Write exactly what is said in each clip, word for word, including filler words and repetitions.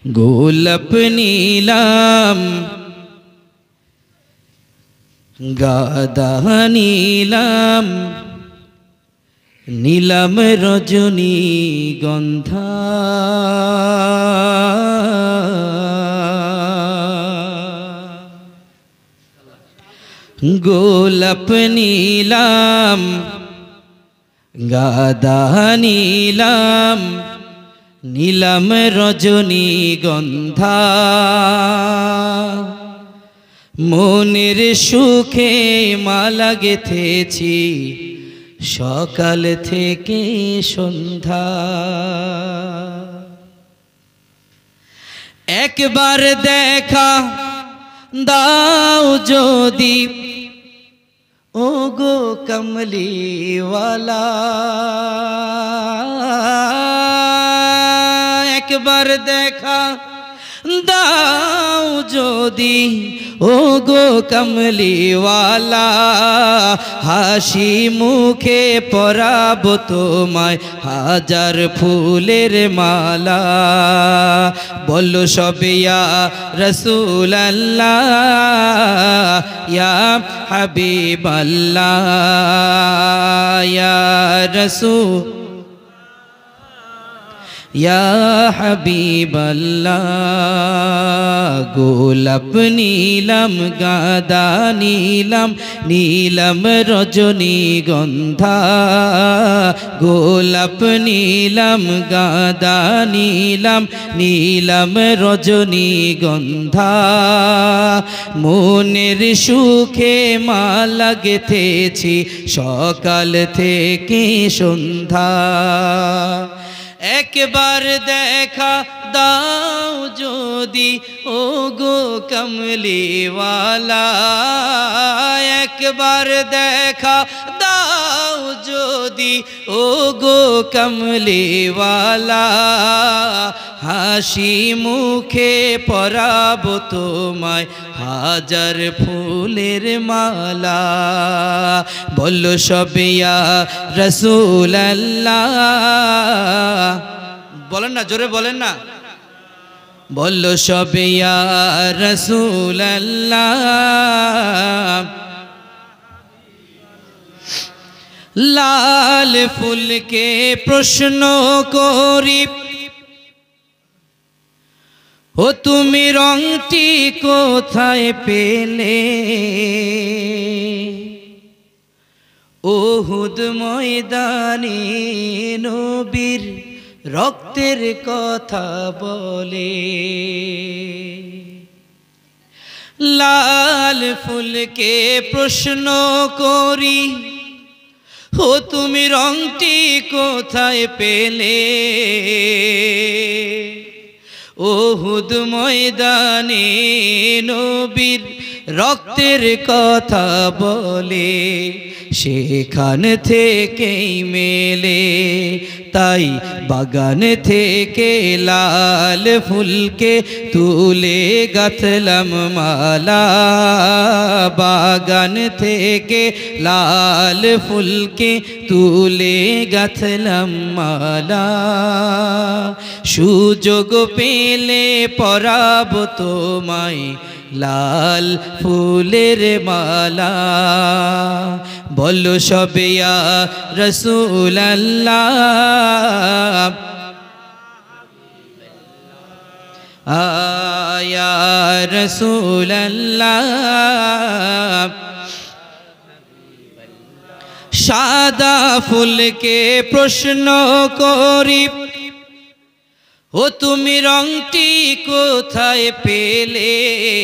গোলাপ নীলাম গাদা নীলাম নীলাম রজনী গন্ধা গোলাপ নীলাম গাদা নীলাম নীলাম রজনী গন্ধা মনের সুখে মালা গেথেছি সকাল থেকে সন্ধ্যা একবার দেখা দাও যদি ও গো কমলিওয়ালা একবার দেখা দাও যদি ও গো কমলিওয়ালা হাসি মুখে পরাব তোমায় হাজার ফুলের মালা বলো সবে ইয়া রাসূলুল্লাহ ইয়া হাবিবাল্লাহ ইয়া রাসূল ইয়া হাবিবাল্লাহ গোলাপ নীলাম গাদা নীলাম নীলাম রজনী গন্ধা গোলাপ নীলাম গাদা নীলাম নীলাম রজনী গন্ধা মনের সুখে মালা গেথেছি সকাল থেকে সন্ধ্যা একবার দেখা দাও যদি ও গো কমলিওয়ালা একবার দেখা দাও যদি ও গো কমলিওয়ালা হাসি মুখে পরাব তোমায় হাজার ফুলের মালা বলো সবে ইয়া রাসূলুল্লাহ বলেন না জোরে বলেন না বলো সবে ইয়া রাসূলুল্লাহ লাল ফুলকে প্রশ্ন করি ও তুমি রংটি কোথায় পেলে উহুদ ময়দানে নবীর রক্তের কথা বলে লাল ফুলকে প্রশ্ন করি ও তুমি রংটি কোথায় পেলে উহুদ ময়দানে নবীর রক্তের কথা বলে সেখান থেকেই মেলে তাই বাগান থেকে লাল ফুলকে তুলে গাঁথলাম মালা বাগান থেকে লাল ফুলকে তুলে গাঁথলাম মালা সুযোগ পেলে পরাব তোমায় লাল ফুলের মালা বলো সবে ইয়া রাসূলুল্লাহ ইয়া রাসূলুল্লাহ সাদা ফুলকে প্রশ্ন করি ও তুমি রংটি কোথায় পেলে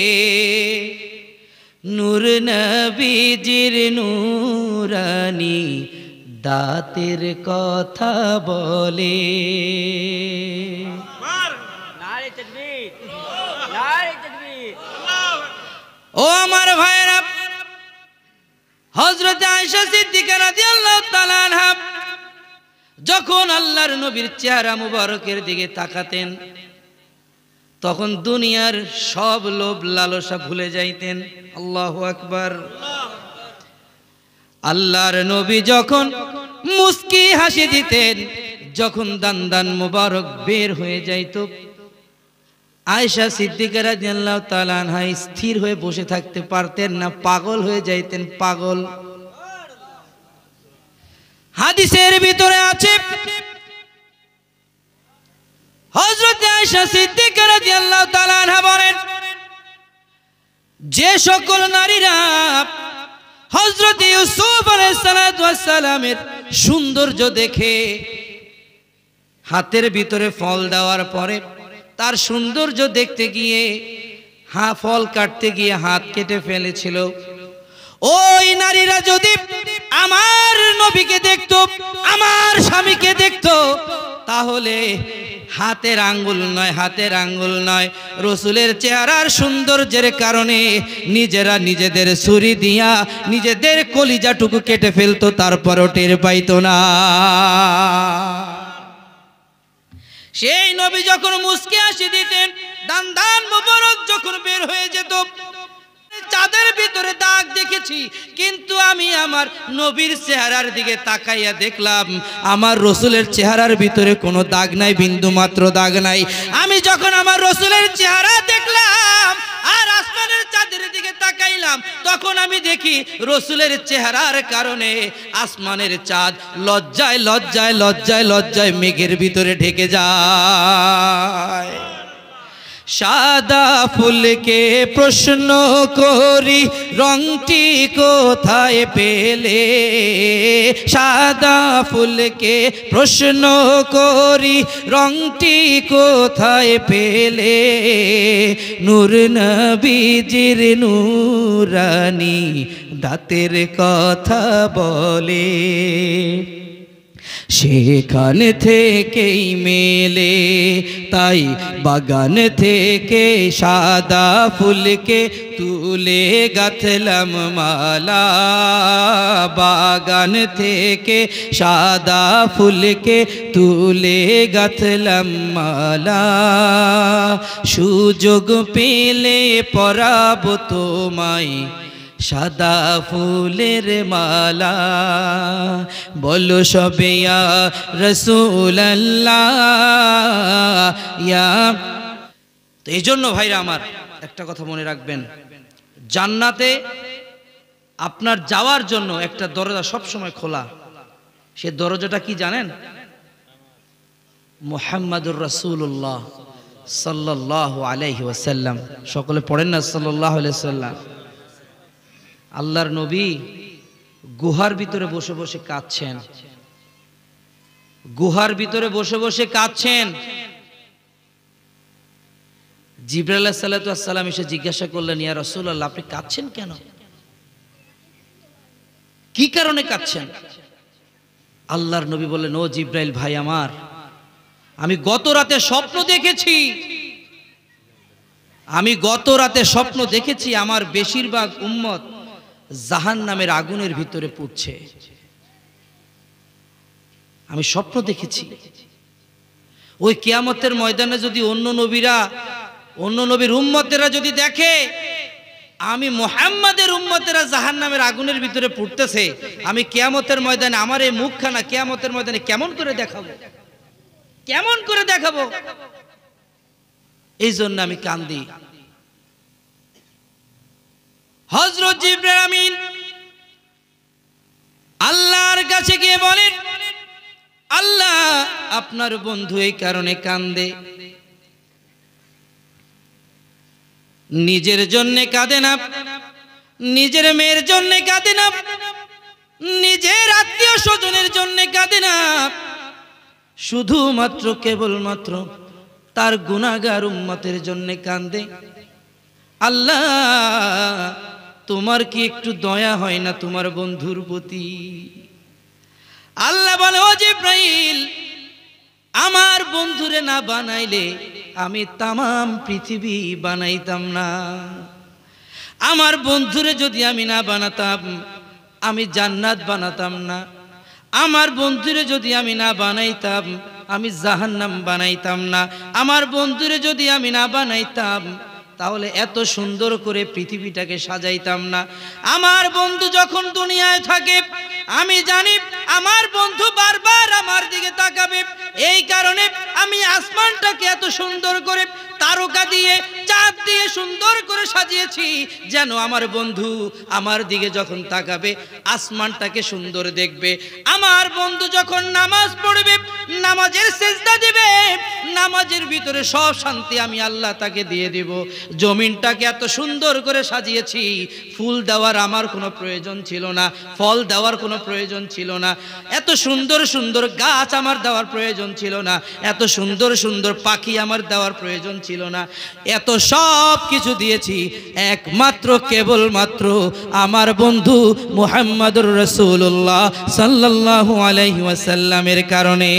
নূর নবীজির নূরানি দাঁতের কথা বলে ও আমার ভাইরা হযরত আয়েশা সিদ্দিকা রাদিয়াল্লাহু তাআলা আনহা যখন আল্লাহর নবীর চেহারা মুবারকের দিকে তাকাতেন তখন দুনিয়ার সব লোভ লালসা ভুলে যাইতেন আল্লাহু আকবার আল্লাহর নবী যখন মুস্কি হাসি দিতেন, যখন দান দান মুবারক বের হয়ে যাইত, আয়েশা সিদ্দিকা রাদিয়াল্লাহু তাআলা আনহা স্থির হয়ে বসে থাকতে পারতেন না, পাগল হয়ে যাইতেন, পাগল। হাদিসের ভিতরে আছে হযরত আয়েশা সিদ্দিকা রাদিয়াল্লাহু তাআলা আনহা বলেন, যে সকল নারীরা হযরত ইউসুফ আলাইহিস সালাতু ওয়াস সালামের সৌন্দর্য দেখে হাতের ভিতরে ফল দেওয়ার পরে তার সৌন্দর্য দেখতে গিয়ে হা ফল কাটতে গিয়ে হাত কেটে ফেলেছিল, ওই নারীরা যদি আমার নবীকে দেখতো, আমার স্বামীকে দেখতো, তাহলে হাতের আঙ্গুল নয়, হাতের আঙ্গুল নয়, রসুলের চেহারার সৌন্দর্যের কারণে নিজেরা নিজেদের ছুরি দিয়া নিজেদের কলিজাটুকু কেটে ফেলতো, তারপরও টের পাইতো না। সেই নবী যখন মুস্কি হাসি দিতেন, দান দান মোবারক যখন বের হয়ে যেত, চাঁদের ভিতরে দাগ দেখেছি, কিন্তু আমি আমার নবীর চেহারার দিকে তাকাইয়া দেখলাম আমার রসুলের চেহারার ভিতরে কোনো দাগ নাই, বিন্দু মাত্র দাগ নাই। আমি যখন আমার রসুলের চেহারা দেখলাম আর আসমানের চাঁদের দিকে তাকাইলাম, তখন আমি দেখি রসুলের চেহারার কারণে আসমানের চাঁদ লজ্জায় লজ্জায় লজ্জায় লজ্জায় মেঘের ভিতরে ঢেকে যায়। সাদা ফুলকে প্রশ্ন করি রংটি কোথায় পেলে, সাদা ফুলকে প্রশ্ন করি রংটি কোথায় পেলে, নূর নবীজির নূরানি দাঁতের কথা বলে, সেখান থেকেই মেলে, তাই বাগান থেকে সাদা ফুলকে তুলে গাঁথলাম মালা, বাগান থেকে সাদা ফুলকে তুলে গাঁথলাম মালা, সুযোগ পেলে পরাবো তোমায় সাদা ফুলের মালা, বলো সবে ইয়া রাসূলুল্লাহ ইয়া। তো এই জন্য ভাইরা আমার একটা কথা মনে রাখবেন, জান্নাতে আপনার যাওয়ার জন্য একটা দরজা সবসময় খোলা। সে দরজাটা কি জানেন? মুহাম্মাদুর রাসূলুল্লাহ সাল্লাল্লাহু আলাইহি ওয়াসাল্লাম। সকলে পড়েন না সাল্লাল্লাহু আলাইহি ওয়াসাল্লাম। আল্লাহর নবী গুহার ভিতরে বসে বসে কাঁদছেন, গুহার ভিতরে বসে বসে কাঁদছেন। জিবরাইল আলাইহিস সালাতু ওয়াস সালাম এসে জিজ্ঞাসা করলেন, ইয়া রাসূলুল্লাহ, আপনি কাঁদছেন কেন? কি কারণে কাঁদছেন? আল্লাহর নবী বললেন, ও জিবরাইল ভাই আমার, আমি গত রাতে স্বপ্ন দেখেছি, আমি গত রাতে স্বপ্ন দেখেছি আমার বেশিরভাগ উম্মত জাহান্নামের আগুনের ভিতরে পুড়ছে। আমি স্বপ্ন দেখেছি ওই কিয়ামতের ময়দানে যদি অন্য নবীরা, অন্য নবীর উম্মতেরা যদি দেখে আমি মুহাম্মাদের উম্মতেরা জাহান্নামের আগুনের ভিতরে পুড়তেছে, আমি কিয়ামতের ময়দানে আমার এই মুখখানা কিয়ামতের ময়দানে কেমন করে দেখাবো, কেমন করে দেখাবো? এই জন্য আমি কান্দি। হযরত জিবরাইল আমিন আল্লাহর কাছে গিয়ে বলেন, আল্লাহ আপনার বন্ধু এই কারণে কান্দে, নিজের জন্য কাঁদে না, নিজের মেয়ের জন্য কাঁদে না, নিজের আত্মীয় স্বজনের জন্য কাঁদে না, শুধুমাত্র কেবলমাত্র তার গুনাহগার উম্মতের জন্য কান্দে। আল্লাহ তোমার কি একটু দয়া হয় না তোমার বন্ধুর প্রতি? আল্লাহ বলে, ও জিবরাইল, আমার বন্ধুরে না বানাইলে আমি তামাম পৃথিবী বানাইতাম না। আমার বন্ধুরে যদি আমি না বানাতাম আমি জান্নাত বানাতাম না। আমার বন্ধুরে যদি আমি না বানাইতাম আমি জাহান্নাম বানাইতাম না। আমার বন্ধুরে যদি আমি না বানাইতাম তাহলে এত সুন্দর করে পৃথিবীটাকে সাজাইতাম না। আমার বন্ধু যখন দুনিয়ায় থাকে আমি জানি আমার বন্ধু বারবার আমার দিকে তাকাবে, এই কারণে আমি আসমানটাকে এত সুন্দর করে তারকা দিয়ে চাঁদ দিয়ে সুন্দর করে সাজিয়েছি, যেন আমার বন্ধু আমার দিকে যখন তাকাবে আসমানটাকে সুন্দর দেখবে। আমার বন্ধু যখন নামাজ পড়বে, নামাজের সেজদা দিবে, নামাজের ভিতরে সব শান্তি আমি আল্লাহ তাকে দিয়ে দিব। জমিনটাকে এত সুন্দর করে সাজিয়েছি, ফুল দেওয়ার আমার কোনো প্রয়োজন ছিল না, ফল দেওয়ার কোনো প্রয়োজন ছিল না, এত সুন্দর সুন্দর গাছ আমার দেওয়ার প্রয়োজন ছিল না, এত সুন্দর সুন্দর পাখি আমার দেওয়ার প্রয়োজন ছিল না। এত সব কিছু দিয়েছি একমাত্র কেবলমাত্র আমার বন্ধু মুহাম্মদুর রাসূলুল্লাহ সাল্লাল্লাহু আলাইহি ওয়াসাল্লামের কারণে।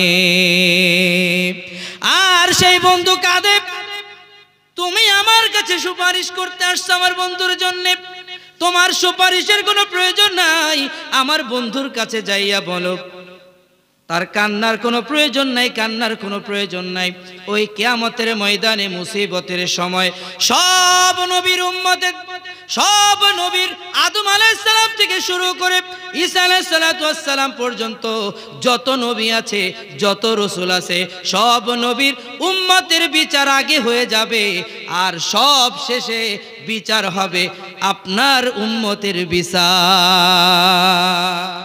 আর সেই বন্ধু কাঁদে, তুমি আমার কাছে সুপারিশ করতে আসছো আমার বন্ধুর জন্য, তোমার সুপারিশের কোনো প্রয়োজন নাই, আমার বন্ধুর কাছে যাইয়া বলো। তার কান্নার কোনো প্রয়োজন নাই, কান্নার কোনো প্রয়োজন নাই। ওই কিয়ামতের ময়দানে মুসিবতের সময় সব নবীর উম্মতের, সব নবীর আদম আলাইহিস সালাম থেকে শুরু করে ঈসা আলাইহিস সালাতু ওয়াস সালাম পর্যন্ত যত নবী আছে, যত রাসূল আছে, সব নবীর উম্মতের বিচার আগে হয়ে যাবে, আর সব শেষে বিচার হবে আপনার উম্মতের বিচার।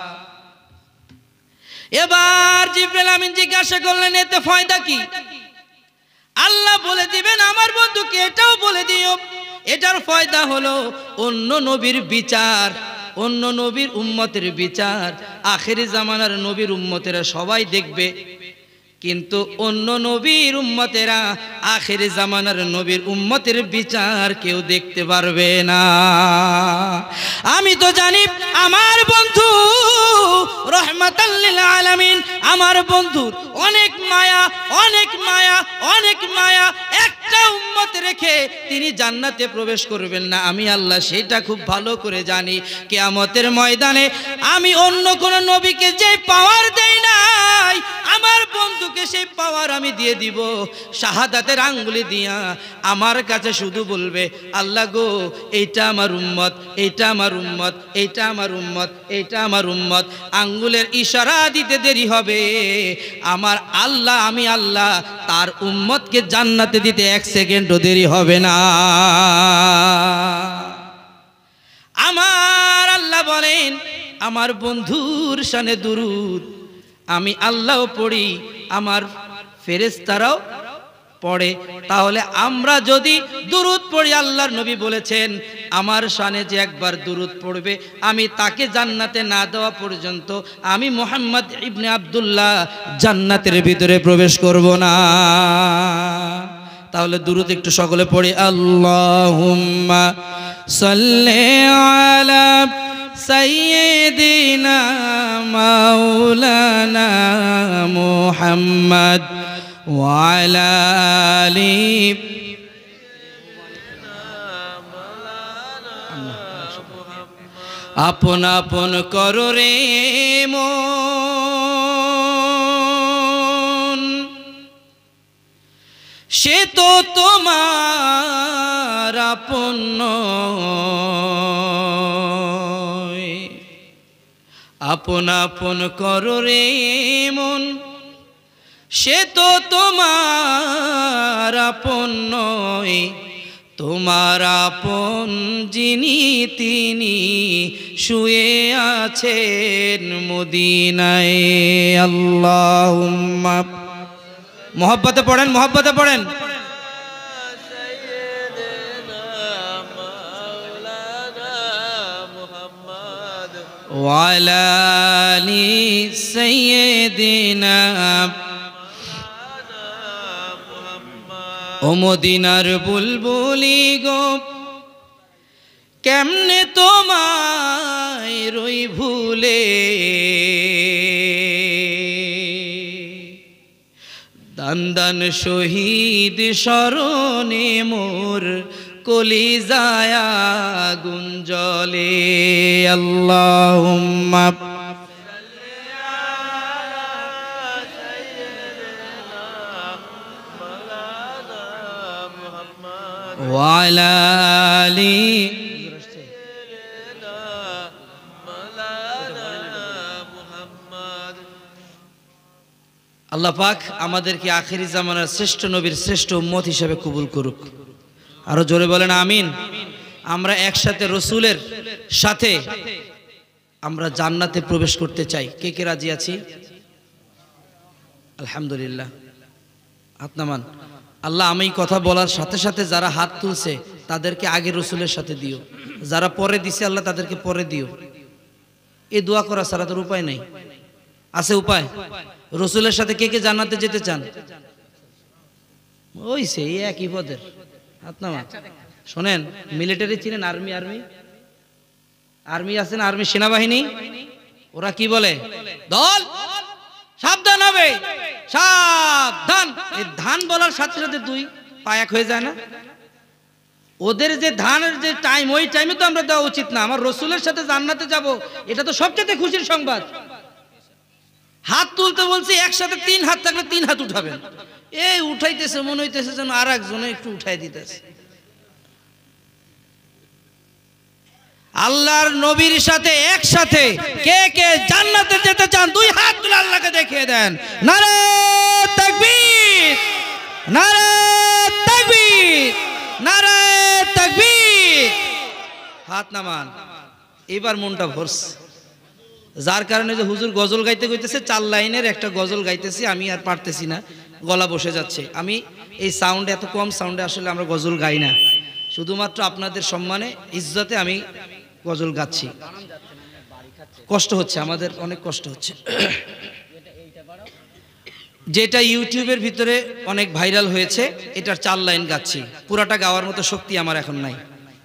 এবার জিবরাইল আমিন জিজ্ঞাসা করলেন, এতে ফায়দা কি? আল্লাহ বলে দিবেন আমার বন্ধুকে এটাও বলে দিও, এটার ফায়দা হলো অন্য নবীর বিচার, অন্য নবীর উম্মতের বিচার আখেরি জামানার নবীর উম্মতেরা সবাই দেখবে, কিন্তু অন্য নবীর উম্মতেরা আখেরি জামানার নবীর উম্মতের বিচার কেউ দেখতে পারবে না। আমি তো জানি আমার বন্ধু রহমাতাল লিল আলামিন, আমার বন্ধুর অনেক মায়া, অনেক মায়া, অনেক মায়া, একটা উম্মত রেখে তিনি জান্নাতে প্রবেশ করবেন না, আমি আল্লাহ সেটা খুব ভালো করে জানি। কিয়ামতের ময়দানে আমি অন্য কোন নবীকে যে পাওয়ার দেই নাই, আমার বন্ধুকে সেই পাওয়ার আমি দিয়ে দিব। শাহাদাতের আঙ্গুলি দিয়া আমার কাছে শুধু বলবে, আল্লাহ গো এইটা আমার উম্মত, এইটা আমার উম্মত, এইটা আমার উম্মত, এইটা আমার উম্মত। আঙ্গুলের ইশারা দিতে দেরি হবে, আমার আল্লাহ, আমি আল্লাহ তার উম্মতকে জান্নাতে দিতে এক সেকেন্ডও দেরি হবে না। আমার আল্লাহ বলেন, আমার বন্ধুর শানে দুরূদ আমি আল্লাহও পড়ি, আমার ফেরেশতারাও পড়ে। তাহলে আমরা যদি দুরূদ পড়ি, আল্লাহর নবী বলেছেন আমার শানে যে একবার দুরূদ পড়বে আমি তাকে জান্নাতে না দেওয়া পর্যন্ত আমি মুহাম্মদ ইবনে আব্দুল্লাহ জান্নাতের ভিতরে প্রবেশ করব না। তাহলে দুরূদ একটু সকলে পড়ি, আল্লাহুম্মা সাল্লি আলা সাইয়্যিদিনা মাওলানা মুহাম্মদ ওয়া আলা আলি আপন আপন করো রে মন, সে তো তোমার আপন নয়। আপন আপন করো রে মন, সে তো তোমার আপন নয়। তোমার আপন যিনি তিনি শুয়ে আছেন মদিনায়। আল্লাহুম্মা, মোহব্বতে পড়েন, মোহব্বতে পড়েন। ওয়া আলা আলি সাইয়্যিদিনা, ও মদিনার বুলবুলি গো কেমনে তোমায় রই ভুলে, দান দান শহীদ স্মরণে মোর কলিজায় আগুন জ্বলে। আল্লাহুম্মা ওয়া আলা আলি আল্লাহ পাক আমাদেরকে আখেরি জামানার শ্রেষ্ঠ নবীর শ্রেষ্ঠ উম্মত হিসেবে কবুল করুক। আরো জোরে বলেন আমিন। আমরা একসাথে রসুলের সাথে আমরা জান্নাতে প্রবেশ করতে চাই। কে কে রাজি আছি? আলহামদুলিল্লাহ, হাত নামান। আল্লাহ আমি কথা বলার সাথে সাথে যারা হাত তুলছে তাদেরকে আগে রসুলের সাথে দিও, যারা পরে দিছে আল্লাহ তাদেরকে পরে দিও। এই দোয়া করা ছাড়া তোর উপায় নেই। আছে উপায়? রসুলের সাথে কে কে জান্নাতে যেতে চান? ওই সেই একই পদের হাত নামান। শোনেন, মিলিটারি চিনেন? আর্মি আর্মি আর্মি আছে না, আর্মি সেনাবাহিনী, ওরা কি বলে? দল সাবধান হবে, সাবধান। এই ধান বলার সাথে সাথে দুই পা এক হয়ে যায় না? ওদের যে ধানের যে টাইম, ওই টাইমে তো আমরা দেওয়া উচিত না। আমার রসুলের সাথে জান্নাতে যাব, এটা তো সবচেয়ে খুশির সংবাদ। হাত তুলতে বলছি, একসাথে তিন হাত থাকলে তিন হাত উঠাবেন। এই উঠাইতেছে, মনে হইতেছে যেন আর একজনে একটু উঠাই দিতেছে। আল্লাহর নবীর সাথে একসাথে কে কে জান্নাতে যেতে চান? দুই হাত তুলে আল্লাহকে দেখিয়ে দেন। নারে তাকবীর, নারে তাকবীর, নারে তাকবীর। হাত নামান। এবার মনটা ভরছে, যার কারণে যে হুজুর গজল গাইতে কইতেছে, চার লাইনের একটা গজল গাইতেছি, আমি আর পারতেছি না, গলা বসে যাচ্ছে। আমি এই সাউন্ডে, এত কম সাউন্ডে আসলে আমরা গজল গাই না, শুধুমাত্র আপনাদের সম্মানে ইজ্জতে আমি গজল গাচ্ছি। কষ্ট হচ্ছে আমাদের, অনেক কষ্ট হচ্ছে। যেটা ইউটিউবের ভিতরে অনেক ভাইরাল হয়েছে, এটার চার লাইন গাচ্ছি, পুরাটা গাওয়ার মতো শক্তি আমার এখন নাই।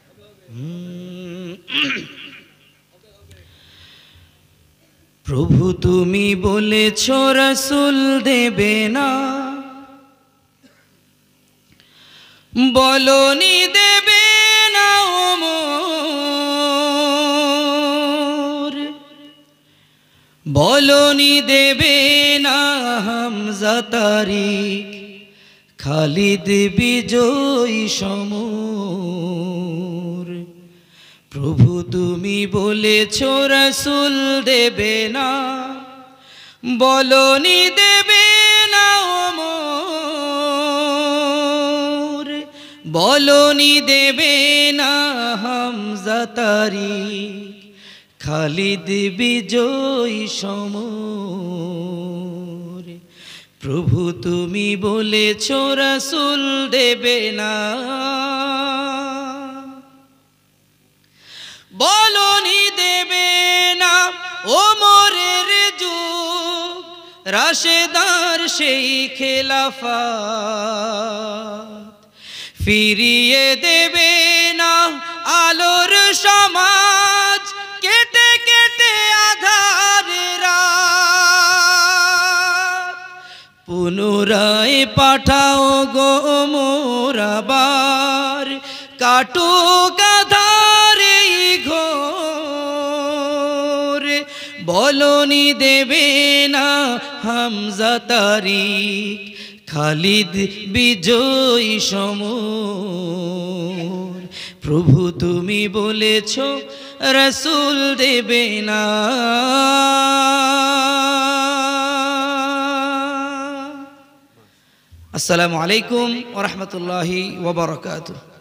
প্রভু তুমি বলেছ রাসূল দেবে না, বলনি দেবে না ওমর, বলনি দেবে না হামজা তারিক, খালিদ বিজয়ী সমর। প্রভু তুমি বলেছ রাসূল দেবে না, বলনি দেবে না ওমর, বলনি দেবে না হামজা তারিক, খালিদ বিজয়ী সমর। প্রভু তুমি বলেছ রাসূল দেবে না, বলনি দেবে না ওমরের যুগ, রাশেদার সেই খেলাফত, ফিরিয়ে দেবে না আলোর সমাজ, কেটে কেটে আধার রাত। পুনরায় পাঠাও গো মোর আবার, কাটুক আধার এই ঘোর, বলনি দেবে না হামজা তারিক, খালিদ বিজয়ী সমর। প্রভু তুমি বলেছ রাসূল দেবে না। আসসালামু আলাইকুম ওয়া রাহমাতুল্লাহি ওয়া বারাকাতুহু।